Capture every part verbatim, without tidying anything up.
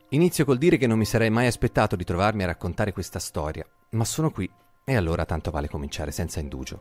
Inizio col dire che non mi sarei mai aspettato di trovarmi a raccontare questa storia, ma sono qui e allora tanto vale cominciare senza indugio.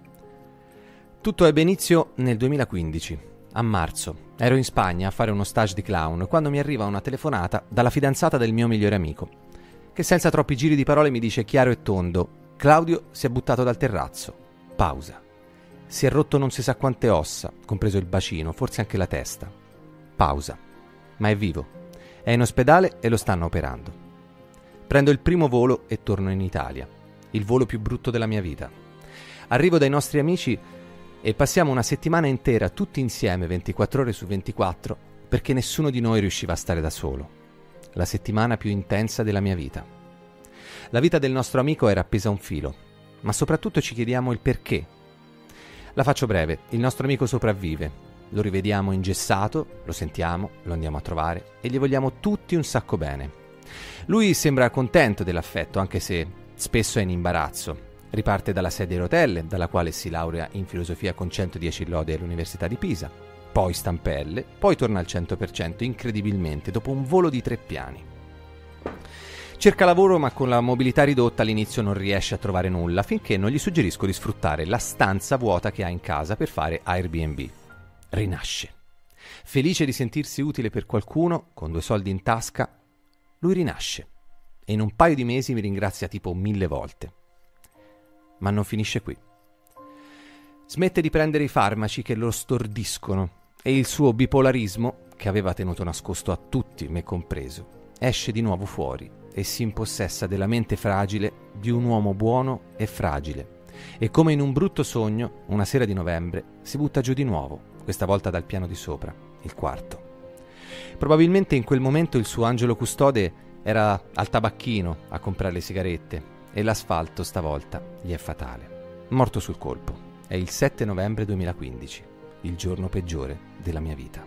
Tutto ebbe inizio nel duemilaquindici, a marzo. Ero in Spagna a fare uno stage di clown quando mi arriva una telefonata dalla fidanzata del mio migliore amico, che senza troppi giri di parole mi dice chiaro e tondo: Claudio si è buttato dal terrazzo. Pausa. Si è rotto non si sa quante ossa, compreso il bacino, forse anche la testa. Pausa. Ma è vivo. È in ospedale e lo stanno operando. Prendo il primo volo e torno in Italia. Il volo più brutto della mia vita. Arrivo dai nostri amici e passiamo una settimana intera tutti insieme, ventiquattro ore su ventiquattro, perché nessuno di noi riusciva a stare da solo. La settimana più intensa della mia vita. La vita del nostro amico era appesa a un filo, ma soprattutto ci chiediamo il perché. La faccio breve, il nostro amico sopravvive. Lo rivediamo ingessato, lo sentiamo, lo andiamo a trovare e gli vogliamo tutti un sacco bene. Lui sembra contento dell'affetto, anche se spesso è in imbarazzo. Riparte dalla sedia a rotelle, dalla quale si laurea in filosofia con centodieci lode all'Università di Pisa, poi stampelle, poi torna al cento per cento, incredibilmente, dopo un volo di tre piani. Cerca lavoro, ma con la mobilità ridotta all'inizio non riesce a trovare nulla, finché non gli suggerisco di sfruttare la stanza vuota che ha in casa per fare Airbnb. Rinasce. Felice di sentirsi utile per qualcuno, con due soldi in tasca, lui rinasce e in un paio di mesi mi ringrazia tipo mille volte. Ma non finisce qui. Smette di prendere i farmaci che lo stordiscono e il suo bipolarismo, che aveva tenuto nascosto a tutti, me compreso, esce di nuovo fuori e si impossessa della mente fragile di un uomo buono e fragile. E come in un brutto sogno, una sera di novembre, si butta giù di nuovo, questa volta dal piano di sopra, il quarto. Probabilmente in quel momento il suo angelo custode era al tabacchino a comprare le sigarette e l'asfalto stavolta gli è fatale. Morto sul colpo. È il sette novembre duemilaquindici, il giorno peggiore della mia vita.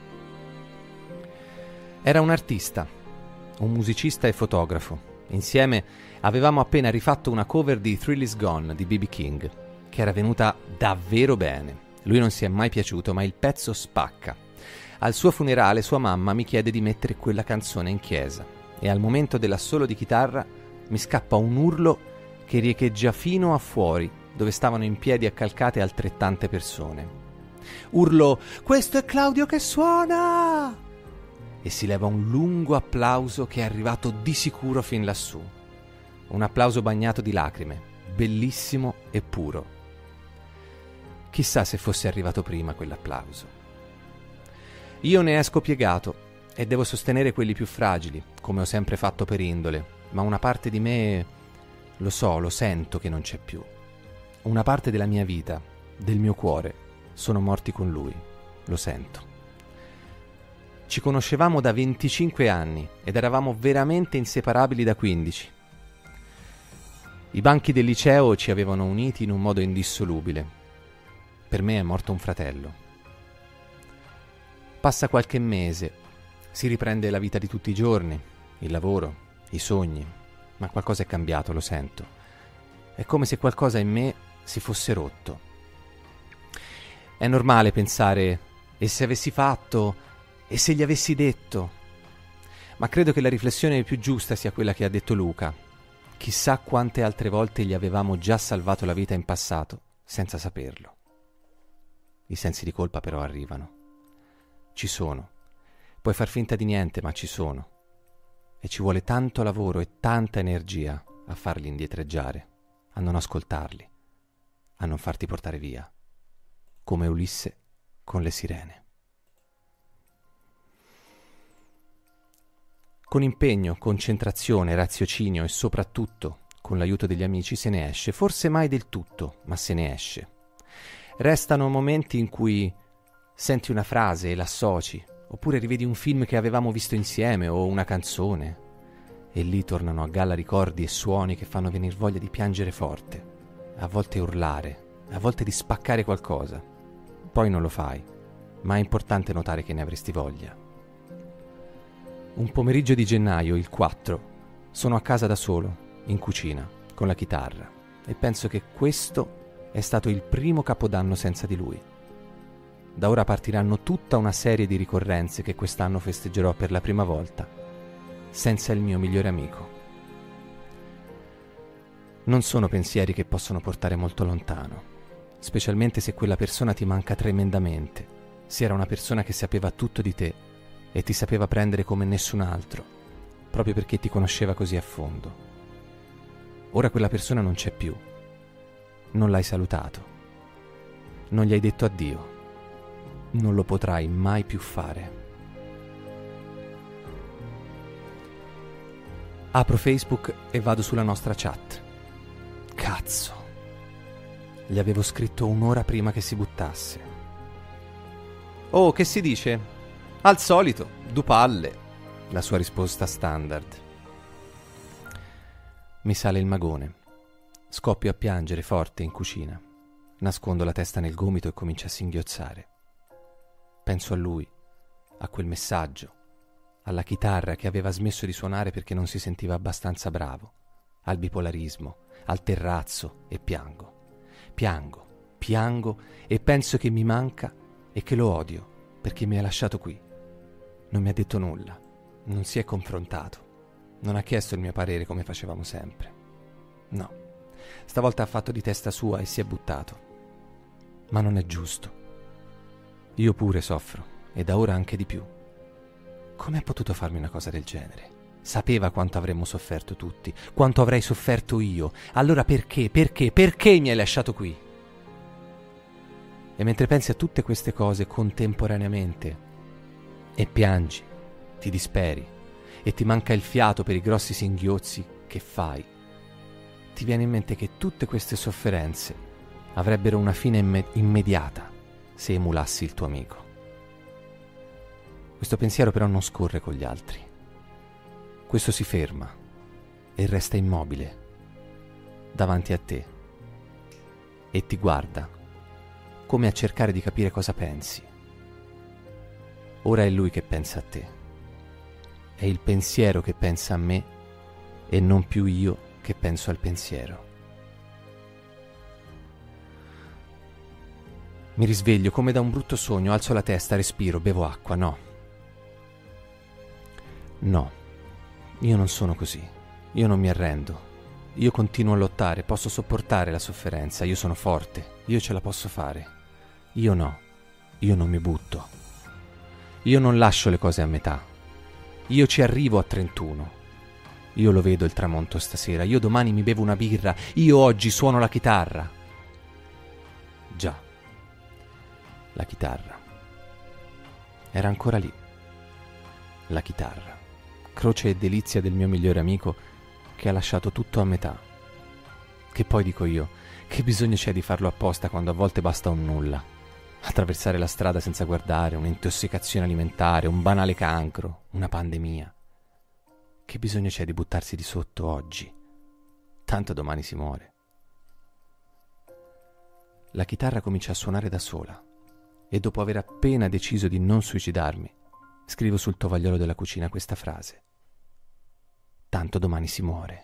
Era un artista, un musicista e fotografo. Insieme avevamo appena rifatto una cover di Thrill Is Gone di B B King, che era venuta davvero bene. Lui non si è mai piaciuto, ma il pezzo spacca. Al suo funerale sua mamma mi chiede di mettere quella canzone in chiesa e al momento dell'assolo di chitarra mi scappa un urlo che riecheggia fino a fuori, dove stavano in piedi accalcate altrettante persone. Urlo: questo è Claudio che suona! E si leva un lungo applauso che è arrivato di sicuro fin lassù. Un applauso bagnato di lacrime, bellissimo e puro. Chissà se fosse arrivato prima quell'applauso. Io ne esco piegato e devo sostenere quelli più fragili, come ho sempre fatto per indole, ma una parte di me, lo so, lo sento che non c'è più. Una parte della mia vita, del mio cuore, sono morti con lui, lo sento. Ci conoscevamo da venticinque anni ed eravamo veramente inseparabili da quindici. I banchi del liceo ci avevano uniti in un modo indissolubile. Per me è morto un fratello. Passa qualche mese, si riprende la vita di tutti i giorni, il lavoro, i sogni, ma qualcosa è cambiato, lo sento. È come se qualcosa in me si fosse rotto. È normale pensare: e se avessi fatto, e se gli avessi detto? Ma credo che la riflessione più giusta sia quella che ha detto Luca. Chissà quante altre volte gli avevamo già salvato la vita in passato, senza saperlo. I sensi di colpa però arrivano. Ci sono. Puoi far finta di niente, ma ci sono. E ci vuole tanto lavoro e tanta energia a farli indietreggiare, a non ascoltarli, a non farti portare via, come Ulisse con le sirene. Con impegno, concentrazione, raziocinio e soprattutto con l'aiuto degli amici se ne esce, forse mai del tutto, ma se ne esce. Restano momenti in cui senti una frase e l'associ, oppure rivedi un film che avevamo visto insieme o una canzone, e lì tornano a galla ricordi e suoni che fanno venir voglia di piangere forte, a volte urlare, a volte di spaccare qualcosa. Poi non lo fai, ma è importante notare che ne avresti voglia. Un pomeriggio di gennaio, il quattro, sono a casa da solo, in cucina, con la chitarra, e penso che questo è stato il primo capodanno senza di lui. Da ora partiranno tutta una serie di ricorrenze che quest'anno festeggerò per la prima volta, senza il mio migliore amico. Non sono pensieri che possono portare molto lontano, specialmente se quella persona ti manca tremendamente, se era una persona che sapeva tutto di te e ti sapeva prendere come nessun altro, proprio perché ti conosceva così a fondo. Ora quella persona non c'è più, non l'hai salutato, non gli hai detto addio, non lo potrai mai più fare. Apro Facebook e vado sulla nostra chat. Cazzo, gli avevo scritto un'ora prima che si buttasse. Oh, che si dice? Al solito, du palle, la sua risposta standard. Mi sale il magone. Scoppio a piangere forte in cucina. Nascondo la testa nel gomito e comincio a singhiozzare. Penso a lui, a quel messaggio, alla chitarra che aveva smesso di suonare perché non si sentiva abbastanza bravo, al bipolarismo, al terrazzo e piango. Piango, piango e penso che mi manca e che lo odio perché mi ha lasciato qui. Non mi ha detto nulla, non si è confrontato, non ha chiesto il mio parere come facevamo sempre. No, stavolta ha fatto di testa sua e si è buttato. Ma non è giusto. Io pure soffro e da ora anche di più. Come ha potuto farmi una cosa del genere? Sapeva quanto avremmo sofferto tutti, quanto avrei sofferto io. Allora perché, perché, perché mi hai lasciato qui? E mentre pensi a tutte queste cose contemporaneamente e piangi, ti disperi e ti manca il fiato per i grossi singhiozzi che fai, ti viene in mente che tutte queste sofferenze avrebbero una fine imme- immediata se emulassi il tuo amico. Questo pensiero però non scorre con gli altri. Questo si ferma e resta immobile davanti a te e ti guarda come a cercare di capire cosa pensi. Ora è lui che pensa a te. È il pensiero che pensa a me e non più io che penso al pensiero. Mi risveglio come da un brutto sogno, alzo la testa, respiro, bevo acqua. No. No, io non sono così. Io non mi arrendo. Io continuo a lottare, posso sopportare la sofferenza, io sono forte, io ce la posso fare. Io no, io non mi butto. Io non lascio le cose a metà. Io ci arrivo a trentuno. Io lo vedo il tramonto stasera, io domani mi bevo una birra, io oggi suono la chitarra. Già, la chitarra. Era ancora lì. La chitarra. Croce e delizia del mio migliore amico che ha lasciato tutto a metà. Che poi dico io, che bisogno c'è di farlo apposta quando a volte basta un nulla? Attraversare la strada senza guardare, un'intossicazione alimentare, un banale cancro, una pandemia. Che bisogno c'è di buttarsi di sotto oggi? Tanto domani si muore. La chitarra comincia a suonare da sola e dopo aver appena deciso di non suicidarmi, scrivo sul tovagliolo della cucina questa frase. Tanto domani si muore.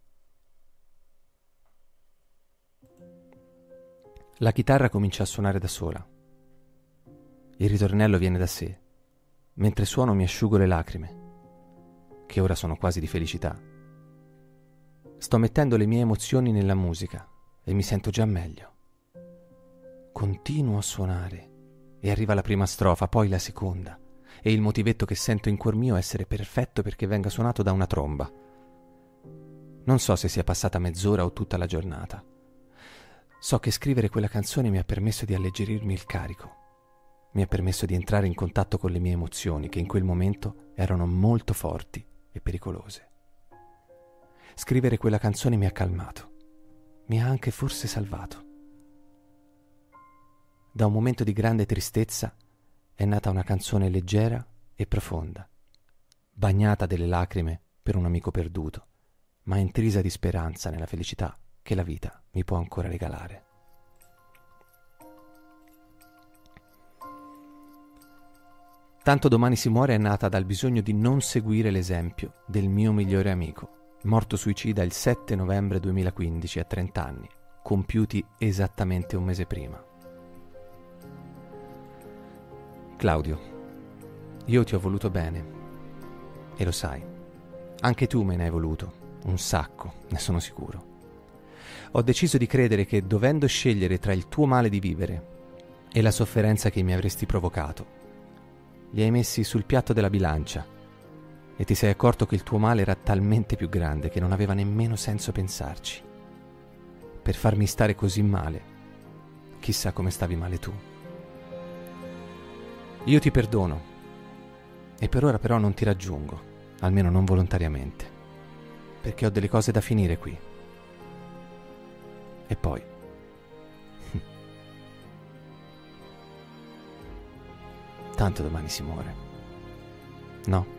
La chitarra comincia a suonare da sola. Il ritornello viene da sé. Mentre suono mi asciugo le lacrime, che ora sono quasi di felicità. Sto mettendo le mie emozioni nella musica e mi sento già meglio. Continuo a suonare e arriva la prima strofa, poi la seconda. E il motivetto che sento in cuor mio è essere perfetto perché venga suonato da una tromba. Non so se sia passata mezz'ora o tutta la giornata. So che scrivere quella canzone mi ha permesso di alleggerirmi il carico. Mi ha permesso di entrare in contatto con le mie emozioni, che in quel momento erano molto forti e pericolose. Scrivere quella canzone mi ha calmato. Mi ha anche forse salvato. Da un momento di grande tristezza è nata una canzone leggera e profonda, bagnata delle lacrime per un amico perduto, ma intrisa di speranza nella felicità che la vita mi può ancora regalare. Tanto domani si muore è nata dal bisogno di non seguire l'esempio del mio migliore amico, morto suicida il sette novembre duemilaquindici a trenta anni, compiuti esattamente un mese prima. Claudio, io ti ho voluto bene, e lo sai, Anche tu me ne hai voluto, un sacco, ne sono sicuro. Ho deciso di credere che, dovendo scegliere tra il tuo male di vivere e la sofferenza che mi avresti provocato, li hai messi sul piatto della bilancia e ti sei accorto che il tuo male era talmente più grande che non aveva nemmeno senso pensarci. Per farmi stare così male, chissà come stavi male tu. Io ti perdono, e per ora però non ti raggiungo, almeno non volontariamente, perché ho delle cose da finire qui. E poi... tanto domani si muore, no?